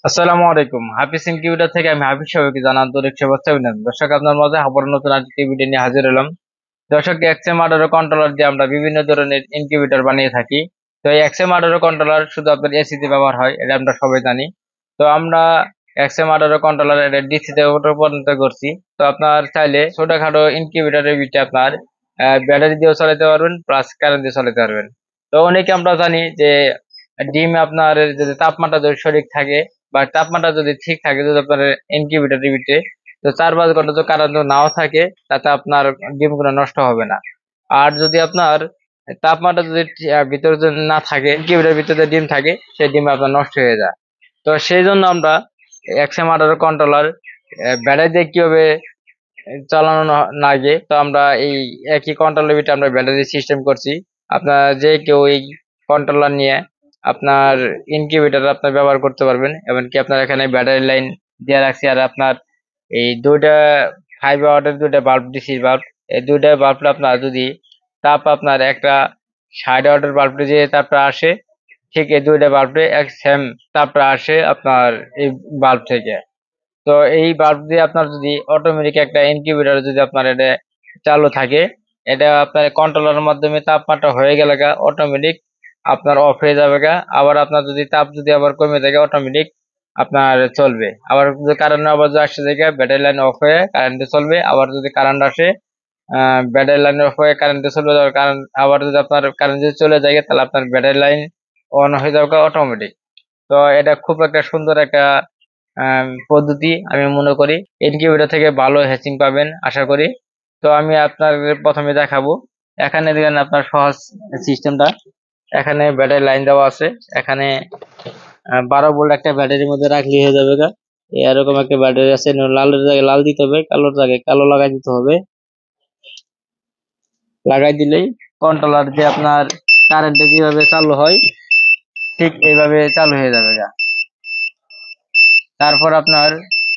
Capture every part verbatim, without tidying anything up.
আসসালামু আলাইকুম। হাফিজ ইনকিউবেটর থেকে আমি হাফিজ সবাইকে জানাই আন্তরিক শুভেচ্ছা অভিনন্দন। দর্শক, আপনার মাঝে আবার নতুন আরেকটি ভিডিও নিয়ে হাজির হলাম। দর্শক, এক্সএম আঠারো কন্ট্রোলার দিয়ে আমরা বিভিন্ন ধরনের ইনকিউবেটর বানিয়ে থাকি। তো এই এক্সএম আঠারো কন্ট্রোলার শুধু আপনার এসিতে ব্যবহার হয়, এটা আমরা সবাই জানি। তো আমরা এক্সএম আঠারো কন্ট্রোলার এটা ডিসিতে পর্যন্ত করছি। তো আপনার চাইলে ছোটখাটো ইনকিউবেটরের ভিতরে আপনার ব্যাটারি দিয়েও চালাতে পারবেন, প্লাস কারেন্ট দিয়ে চালাতে পারবেন। তো অনেকে আমরা জানি যে ডিম আপনার যদি তাপমাত্রা যদি সঠিক থাকে বা তাপমাত্রা যদি ঠিক থাকে, যদি আপনার ইনকিউবেটরের ভিতরে, তো চার পাঁচ ঘন্টা যদি কারেন্ট নাও থাকে, তাতে আপনার ডিমগুলো নষ্ট হবে না। আর যদি আপনার তাপমাত্রা যদি আহ, ভিতরে যদি না থাকে, ইনকিউবেটরের ভিতরে ডিম থাকে, সেই ডিম আপনার নষ্ট হয়ে যায়। তো সেই জন্য আমরা এক্সএম আঠারো কন্ট্রোলার ব্যাটারি দিয়ে কিভাবে চালানো না- লাগে, তো আমরা এই একই কন্ট্রোলের ভিতরে আমরা ব্যাটারি সিস্টেম করছি। আপনার যে কেউ এই কন্ট্রোলার নিয়ে আপনার ইনকিউবেটর আপনার ব্যবহার করতে পারবেন। এমনকি আপনার এখানে ব্যাটারি লাইন দিয়ে রাখছি। আর আপনার এই দুইটা ফাইভ ওয়াটের দুইটা বাল্ব ডিসি বাল্ব, এই দুইটা বাল্ব আপনার যদি তাপ আপনার একটা ষাট ওয়াটের বাল্বটা যে তাপটা আসে, ঠিক এই দুইটা বাল্বে এক সেম তাপটা আসে আপনার এই বাল্ব থেকে। তো এই বাল্ব দিয়ে আপনার যদি অটোমেটিক একটা ইনকিউবেটর যদি আপনার এটা চালু থাকে, এটা আপনার কন্ট্রোলারের মাধ্যমে তাপমাত্রা হয়ে গেলে অটোমেটিক আপনার অফ হয়ে যাবে গা। আবার আপনার যদি তাপ যদি আবার কমে থাকে, অটোমেটিক আপনার চলবে। আবার যদি কারেন্ট আবার যদি আসে যায়, ব্যাটারি লাইন অফ হয়ে কারেন্টে চলবে। আবার যদি কারেন্ট আসে, আহ ব্যাটারি লাইন অফ হয়ে কারেন্টে চলবে। কারেন্ট আবার যদি আপনার কারেন্ট যদি চলে যায়, তাহলে আপনার ব্যাটারি লাইন অন হয়ে যাবে অটোমেটিক। তো এটা খুব একটা সুন্দর একটা আম, পদ্ধতি আমি মনে করি। ইনকিউবেটর থেকে ভালো হ্যাচিং পাবেন আশা করি। তো আমি আপনার প্রথমে দেখাবো। এখানে দেখেন আপনার সহজ সিস্টেমটা। এখানে ব্যাটারি লাইন দেওয়া আছে। এখানে আহ, বারো ভোল্ট একটা ব্যাটারির মধ্যে রাখলে হয়ে যাবে গা। এরকম একটা ব্যাটারি আছে, লালের জায়গায় লাল দিতে হবে, কালোর জায়গায় কালো লাগাই দিতে হবে। লাগাই দিলেই কন্ট্রোলার যে আপনার কারেন্টে যেভাবে চালু হয়, ঠিক এইভাবে চালু হয়ে যাবে গা। তারপর আপনার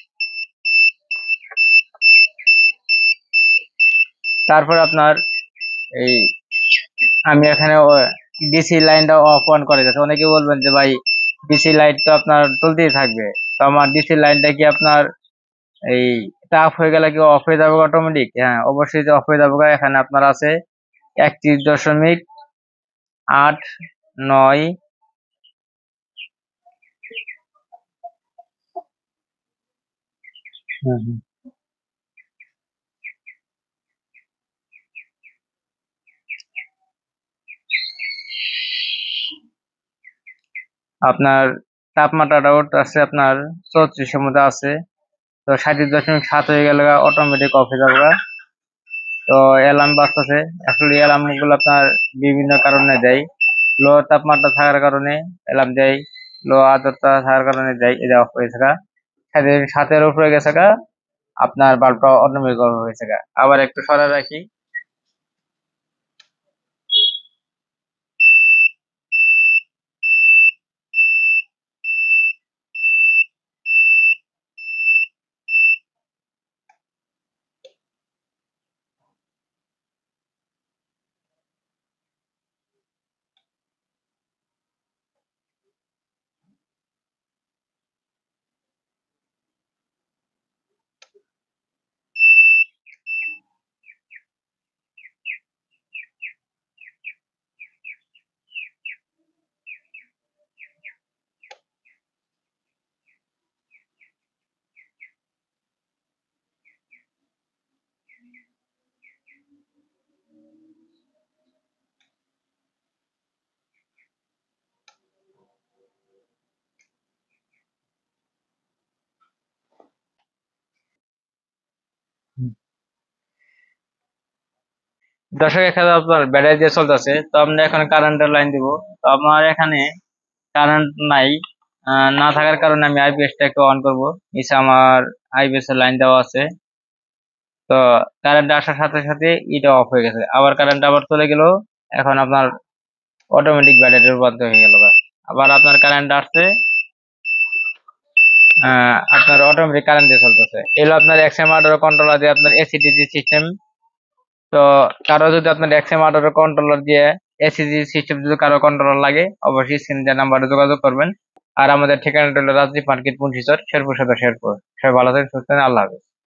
তারপর আপনার এই আমি এখানে ডিসি লাইনটা অফ অন করে যাচ্ছে। অনেকে বলবেন যে ভাই, ডিসি লাইট তো আপনার চলতেই থাকবে, তো আমার ডিসি লাইনটা কি আপনার এই টাফ হয়ে গেলে কি অফ হয়ে যাবে অটোমেটিক? হ্যাঁ, অবশ্যই অফ হয়ে যাবে। এখানে আপনার আছে একত্রিশ দশমিক আট নয়। হুম হুম। আপনার তাপমাত্রাটাও আছে আপনার চৌত্রিশের মধ্যে আছে। তো সাঁত্রিশ দশমিক সাত হয়ে গেলে অটোমেটিক অফ হয়ে যাবে। তো অ্যালার্ম বাজতেছে। আসলে অ্যালার্ম গুলো আপনার বিভিন্ন কারণে দেয়। লো তাপমাত্রা থাকার কারণে অ্যালার্ম দেয়, লো আর্দ্রতা থাকার কারণে দেয়, এটা অফ হয়ে থাকা। সাথে সাতের উপরে গেছে গা, আপনার বাল্বটা অটোমেটিক অফ হয়েছে গা। আবার একটু সরা রাখি। দর্শক, এখানে আপনার ব্যাটারি দিয়ে চলতেছে। তো আমরা এখন কারেন্টের লাইন দিব। তো আমার এখানে কারেন্ট নাই। আহ, না থাকার কারণে আমি আইপিএস টা একটু অন করবো। নিচে আমার আইপিএস এর লাইন দেওয়া আছে। তো কারেন্ট আসার সাথে সাথে এটা অফ হয়ে গেছে, আবার কারেন্ট আবার চলে গেল। এখন আপনার অটোমেটিক ব্যাটারি রূপান্তর হয়ে গেল। আবার আপনার কারেন্ট আসছে, আহ, আপনার অটোমেটিক কারেন্ট দিয়ে চলতেছে। এগুলো আপনার এক্সএম আঠারো কন্ট্রোলার দিয়ে আপনার এসিডিসি সিস্টেম। তো কারো যদি আপনার এক্সএম আঠারো কন্ট্রোলার দিয়ে এসিডি সিস্টেম যদি কারো কন্ট্রোলার লাগে, অবশ্যই স্ক্রিন যে নাম্বারে যোগাযোগ করবেন। আর আমাদের ঠিকানাটা হলো রাজদীপ মার্কেট মুন্সিচর শেরপুর সদর শেরপুর। সবাই ভালো থাকেন, সুস্থ থাকেন, আল্লাহ হাফেজ।